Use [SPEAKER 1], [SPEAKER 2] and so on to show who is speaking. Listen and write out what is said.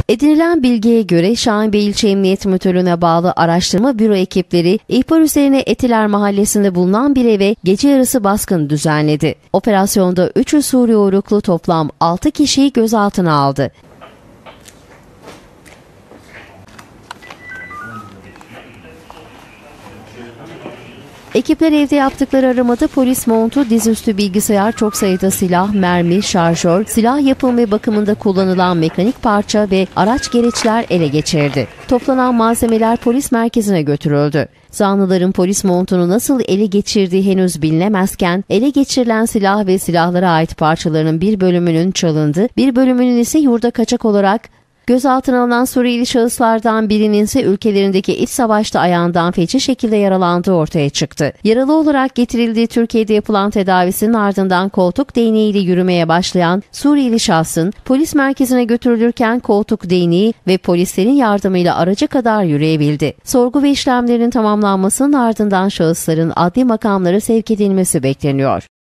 [SPEAKER 1] Edinilen bilgiye göre Şahinbey İlçe Emniyet Müdürlüğü'ne bağlı araştırma büro ekipleri ihbar üzerine Etiler Mahallesi'nde bulunan bir eve gece yarısı baskın düzenledi. Operasyonda 3'ü Suriye uyruklu toplam 6 kişiyi gözaltına aldı. Ekipler evde yaptıkları aramada polis montu, dizüstü bilgisayar, çok sayıda silah, mermi, şarjör, silah yapım ve bakımında kullanılan mekanik parça ve araç gereçler ele geçirdi. Toplanan malzemeler polis merkezine götürüldü. Zanlıların polis montunu nasıl ele geçirdiği henüz bilinemezken, ele geçirilen silah ve silahlara ait parçaların bir bölümünün çalındı, bir bölümünün ise yurda kaçak olarak gözaltına alınan Suriyeli şahıslardan birinin ise ülkelerindeki iç savaşta ayağından feci şekilde yaralandığı ortaya çıktı. Yaralı olarak getirildiği Türkiye'de yapılan tedavisinin ardından koltuk değneğiyle yürümeye başlayan Suriyeli şahsın polis merkezine götürülürken koltuk değneği ve polislerin yardımıyla araca kadar yürüyebildi. Sorgu ve işlemlerin tamamlanmasının ardından şahısların adli makamlara sevk edilmesi bekleniyor.